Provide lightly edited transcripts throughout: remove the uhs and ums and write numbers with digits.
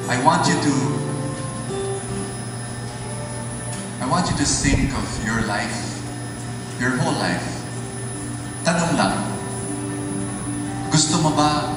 I want you to think of your life, your whole life. Tanong lang, gusto mo ba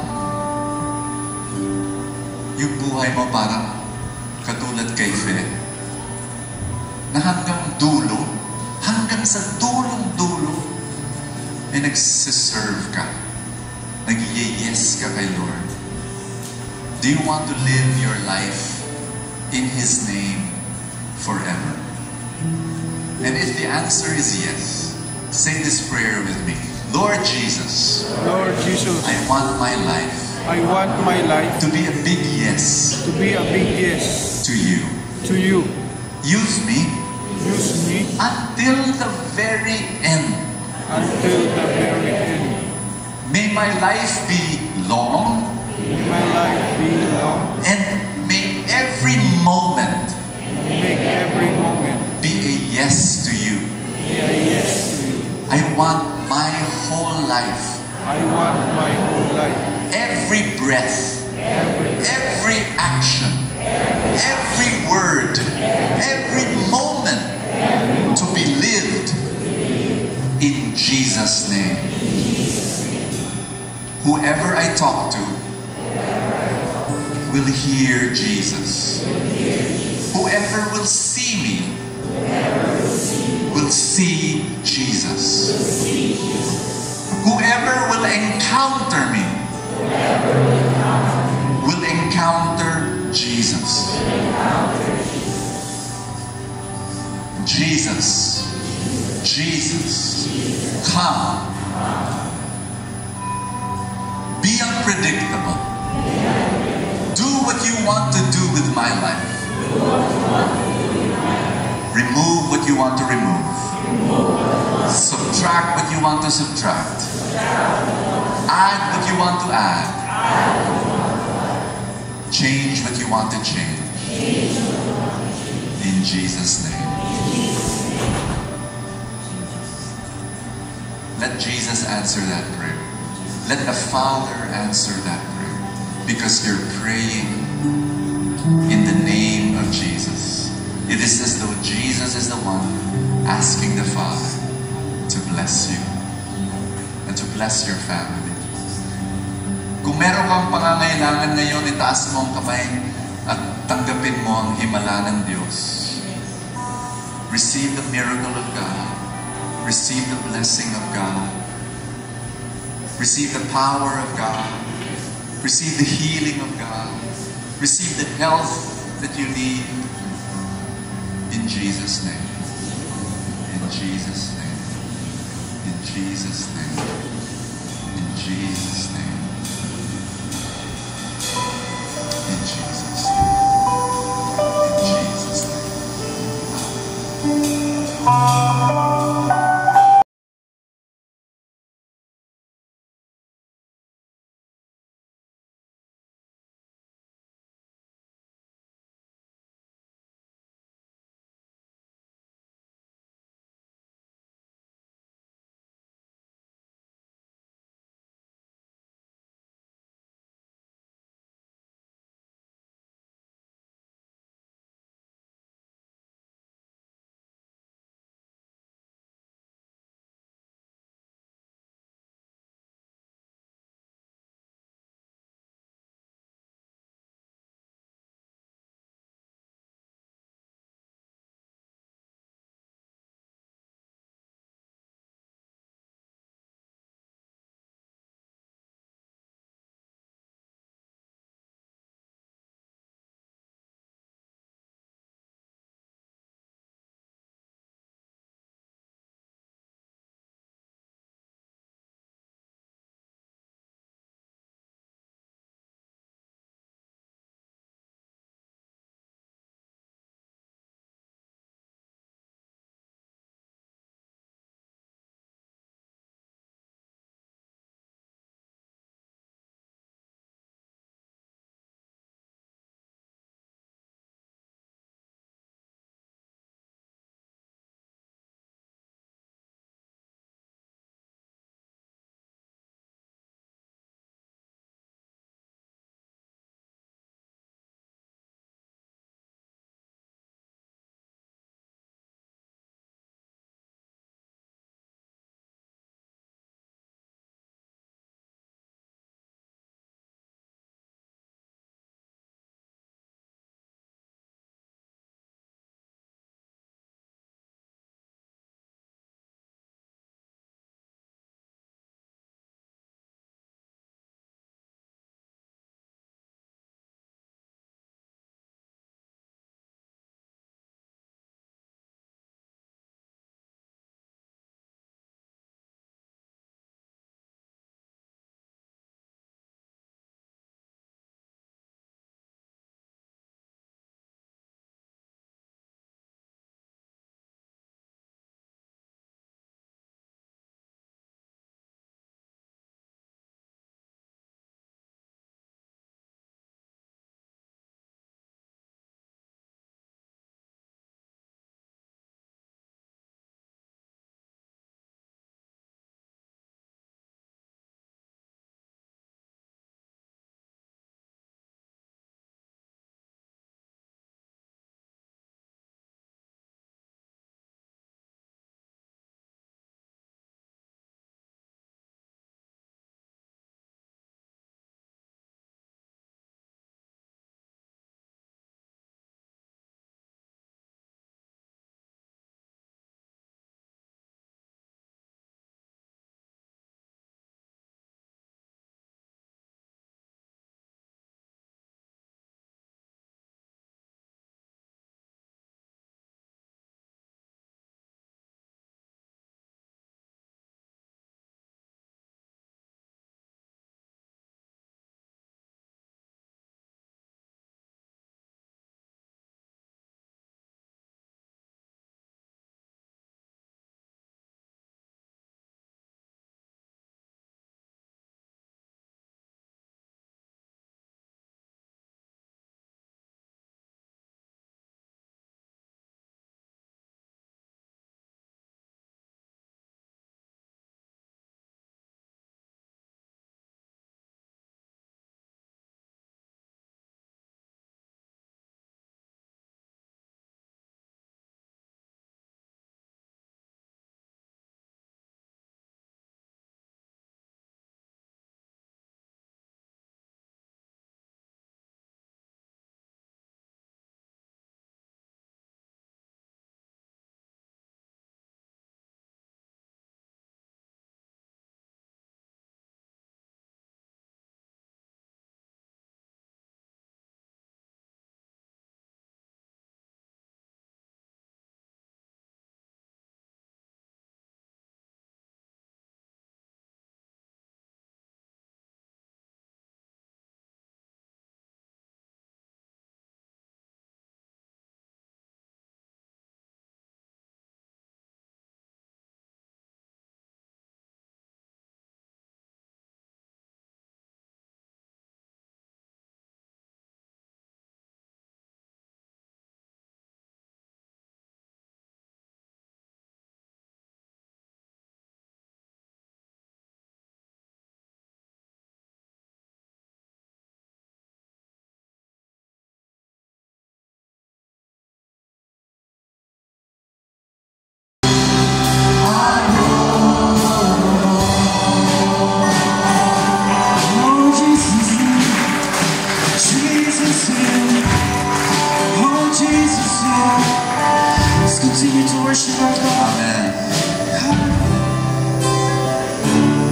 yung buhay mo parang katulad kay Fe? Na hanggang dulo, hanggang sa dulong-dulo, ay nagsiserve ka. Nag-yes ka kay Lord. Do you want to live your life in His name forever? And if the answer is yes, say this prayer with me. Lord Jesus, Lord Jesus, I want my life I want my life to be a big yes to be a big yes to you. to you. Use me Use me until the very end. until the very end. May my life be long, May my life be long, and may every moment make every moment be a yes to you. be a yes to you. I want my whole life, I want my whole life, every breath, every action, every word, every moment to be lived in Jesus' name. Whoever I talk to will hear Jesus. Whoever will see me will see Jesus. Whoever will encounter me will encounter Jesus. Jesus, Jesus, come. Be unpredictable. Do what you want to do with my life. Remove what you want to remove. Subtract what you want to subtract. Add what you want to add. Change what you want to change. In Jesus' name. Let Jesus answer that prayer. Let the Father answer that prayer. Because you're praying in the name of Jesus. It is as though Jesus is the one asking the Father to bless you and to bless your family. Kung meron kang pangangailangan ngayon, itaas mo ang kamay at tanggapin mo ang himala ng Diyos. Receive the miracle of God. Receive the blessing of God. Receive the power of God. Receive the healing of God. Receive the health that you need. In Jesus' name. In Jesus' name. In Jesus' name. In Jesus' name. In Jesus' name. In Jesus' name.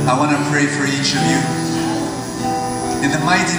I want to pray for each of you. In the mighty